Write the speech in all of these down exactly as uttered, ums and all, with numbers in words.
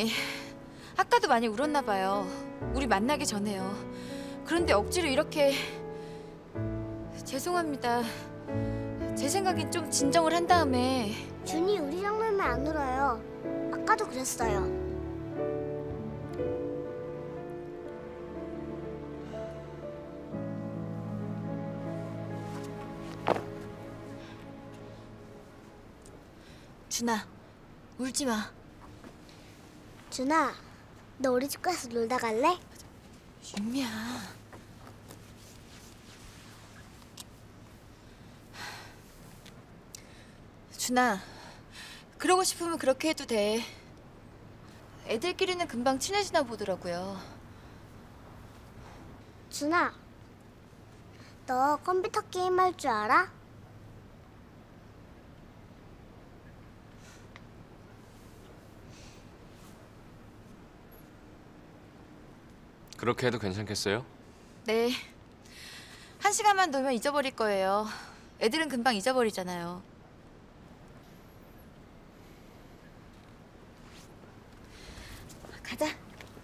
아니, 아까도 많이 울었나 봐요. 우리 만나기 전에요. 그런데 억지로 이렇게... 죄송합니다. 제 생각엔 좀 진정을 한 다음에... 준이 우리 장난은 안 울어요. 아까도 그랬어요. 준아, 울지 마. 준아, 너 우리 집 가서 놀다 갈래? 윤미야. 준아, 그러고 싶으면 그렇게 해도 돼. 애들끼리는 금방 친해지나 보더라고요. 준아, 너 컴퓨터 게임 할 줄 알아? 그렇게 해도 괜찮겠어요? 네. 한 시간만 놀면 잊어버릴 거예요. 애들은 금방 잊어버리잖아요. 가자.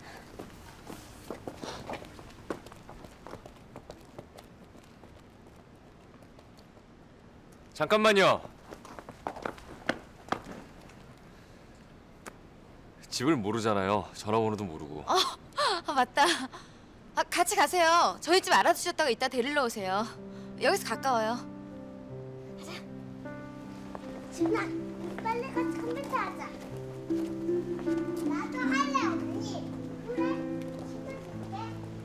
잠깐만요. 집을 모르잖아요. 전화번호도 모르고. 어, 아, 맞다. 아, 같이 가세요. 저희 집 알아두셨다가 이따 데리러 오세요. 여기서 가까워요. 가자. 준아, 빨리 같이 컴퓨터 하자. 나도 할래, 언니. 그래, 시켜줄게.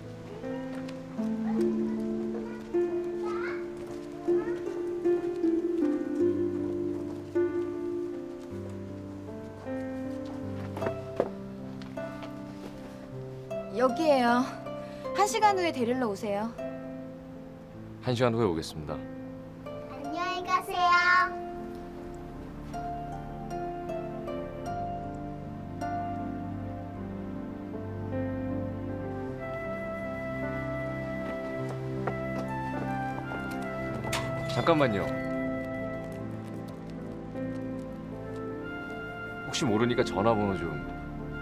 여기에요. 한 시간 후에 데리러 오세요. 한 시간 후에 오겠습니다. 안녕히 가세요. 잠깐만요. 혹시 모르니까 전화번호 좀.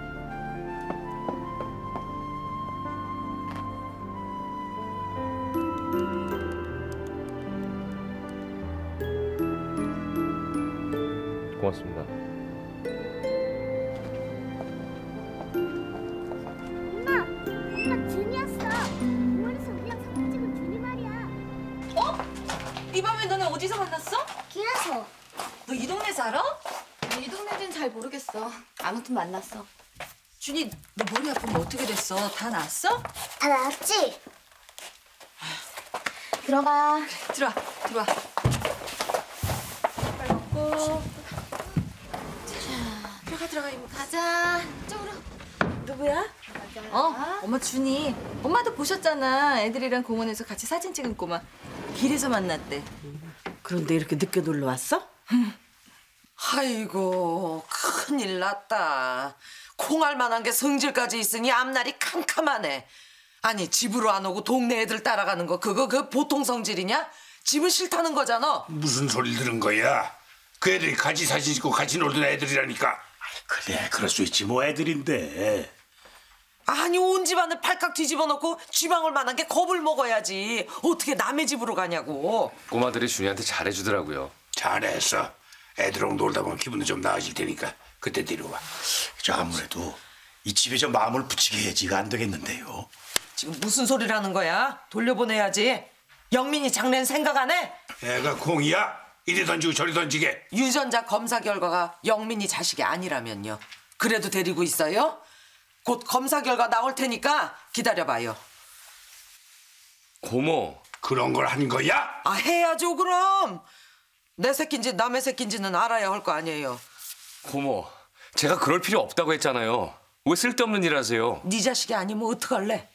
고맙습니다. 엄마, 엄마 준이 왔어. 공원에서 우리랑 사진 찍은 준이 말이야. 어? 이 밤에 너네 어디서 만났어? 길에서. 너 이 동네 살아? 이 동네는 잘 모르겠어. 아무튼 만났어. 준이, 너 머리 아프면 어떻게 됐어? 다 나았어? 다 나왔지? 들어가. 들어와, 들어와. 빨리 먹고. 들어가, 들어가, 이모. 가자. 이쪽으로. 누구야? 가자. 어? 엄마 준이. 엄마도 보셨잖아. 애들이랑 공원에서 같이 사진 찍은 꼬마. 길에서 만났대. 그런데 이렇게 늦게 놀러 왔어? 아이고, 큰일 났다. 콩알 만한 게 성질까지 있으니 앞날이 캄캄하네. 아니, 집으로 안 오고 동네 애들 따라가는 거 그거 그 보통 성질이냐? 집은 싫다는 거잖아. 무슨 소리 들은 거야? 그 애들이 같이 사진 찍고 같이 놀던 애들이라니까. 그래, 그럴 수 있지 뭐 애들인데. 아니, 온 집안을 팔깍 뒤집어 놓고 쥐방울 만한 게 겁을 먹어야지. 어떻게 남의 집으로 가냐고. 꼬마들이 준이한테 잘해주더라고요. 잘했어. 애들하고 놀다 보면 기분도 좀 나아질 테니까 그때 데려와. 저 아무래도 이 집에 좀 마음을 붙이게 해야지 이거 안 되겠는데요. 지금 무슨 소리를 하는 거야? 돌려보내야지. 영민이 장래는 생각 안 해? 애가 콩이야? 이리 던지고 저리 던지게. 유전자 검사 결과가 영민이 자식이 아니라면요. 그래도 데리고 있어요? 곧 검사 결과 나올 테니까 기다려봐요. 고모. 그런 걸 한 거야? 아, 해야죠 그럼. 내 새끼인지 남의 새끼인지는 알아야 할 거 아니에요. 고모. 제가 그럴 필요 없다고 했잖아요. 왜 쓸데없는 일 하세요? 네 자식이 아니면 어떡할래?